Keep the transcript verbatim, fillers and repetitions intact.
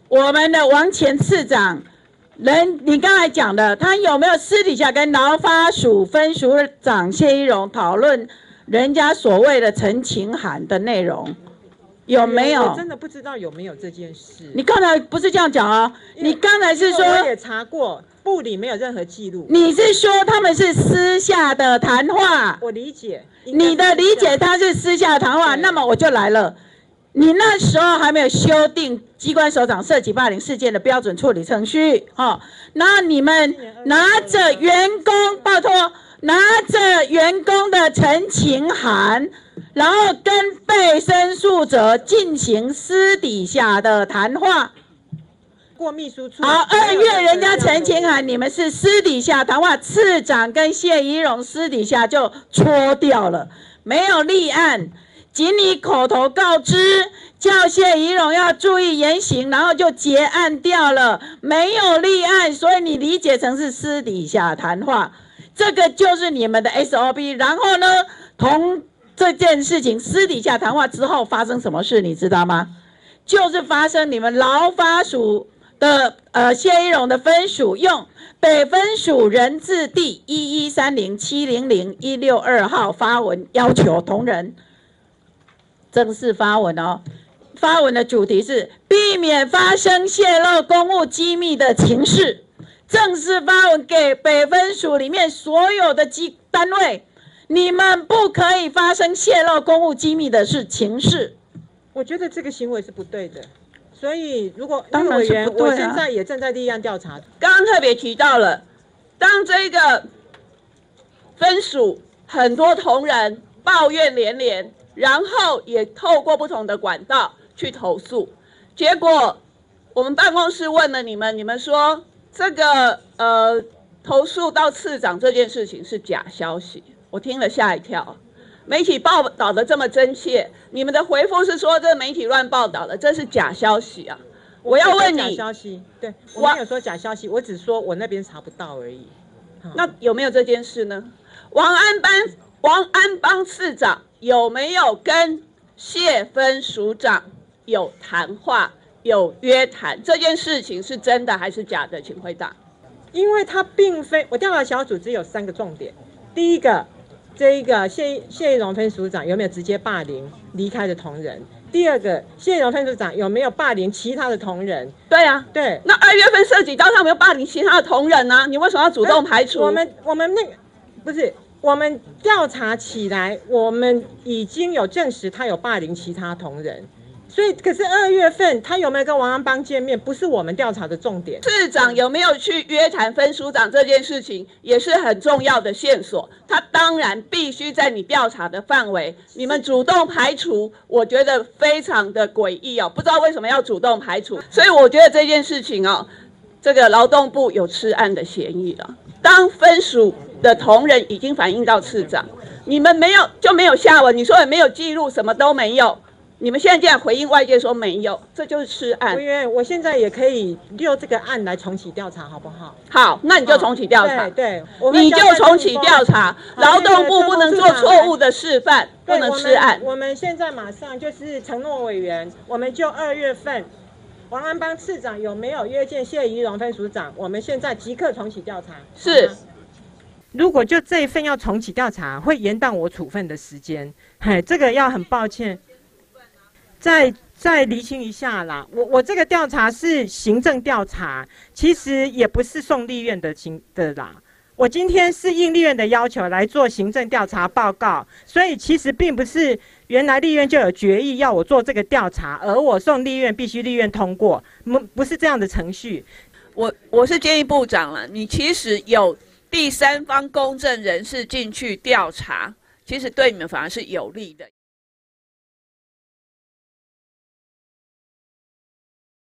我们的王前次长，人你刚才讲的，他有没有私底下跟劳发署分署长谢依荣讨论人家所谓的陈情函的内容？有没有？ 我真的不知道有没有这件事。 你刚才不是这样讲啊？你刚才是说我也查过，部里没有任何记录。 你是说他们是私下的谈话？ 我理解， 你的理解他是私下的谈话，那么我就来了。你那时候还没有修订机关首长涉及霸凌事件的标准处理程序，哦，然后你们拿着员工，拜托，拿着员工的陈情函。然后跟被申诉者进行私底下的谈话， 过秘书处。 好，二月人家陈情函，你们是私底下谈话，次长跟谢依荣私底下就戳掉了，没有立案，仅你口头告知，叫谢依荣要注意言行，然后就结案掉了，没有立案，所以你理解成是私底下谈话，这个就是你们的 S O P。然后呢，同这件事情私底下谈话之后发生什么事，你知道吗？就是发生你们劳发署的呃谢依荣的分署用北分署人字第一一三零七零零一六二号发文要求同仁正式发文哦。发文的主题是避免发生泄露公务机密的情事，正式发文给北分署里面所有的机单位。你们不可以发生泄露公务机密的是情事， 我觉得这个行为是不对的。所以，如果当然委员， 是不对啊， 我现在也正在立案调查。 刚刚特别提到了，当这个分署很多同仁抱怨连连，然后也透过不同的管道去投诉，结果我们办公室问了你们，你们说这个呃投诉到次长这件事情是假消息。我听了吓一跳，媒体报道的这么真切，你们的回复是说这媒体乱报道了，这是假消息啊！我要问你， 假消息，对，我没有说假消息，我只说我那边查不到而已。 那有没有这件事呢？王安邦王安邦次长有没有跟谢分署长有谈话、有约谈？这件事情是真的还是假的？请回答。 因为他并非，我调查小组只有三个重点，第一个。这一个谢谢依荣分署长有没有直接霸凌离开的同仁？第二个，谢依荣分署长有没有霸凌其他的同仁？ 对啊， 对。 那二月份涉及到他有没有霸凌其他的同仁呢、啊？你为什么要主动排除？ 呃、我们我们那个不是我们调查起来，我们已经有证实他有霸凌其他同仁。所以，可是二月份他有没有跟王安邦见面，不是我们调查的重点。 次长有没有去约谈分署长这件事情，也是很重要的线索。他当然必须在你调查的范围，你们主动排除，我觉得非常的诡异哦，不知道为什么要主动排除。所以我觉得这件事情哦，这个劳动部有吃案的嫌疑了。当分署的同仁已经反映到次长，你们没有就没有下文，你说也没有记录，什么都没有。你们现在这样回应外界说没有，这就是吃案。 委员，我现在也可以就这个案来重启调查，好不好？ 好，那你就重启调查。 哦、对， 对你就重启调查。劳动部不能做错误的示范，不能吃案。 我们现在马上就是承诺委员，我们就二月份王安邦次长有没有约见谢依荣分署长，我们现在即刻重启调查。 是。 如果就这一份要重启调查，会延宕我处分的时间。嘿，这个要很抱歉。再再厘清一下啦，我我这个调查是行政调查，其实也不是送立院的行的啦。我今天是应立院的要求来做行政调查报告，所以其实并不是原来立院就有决议要我做这个调查，而我送立院必须立院通过，不不是这样的程序。 我我是建议部长了，你其实有第三方公正人士进去调查，其实对你们反而是有利的。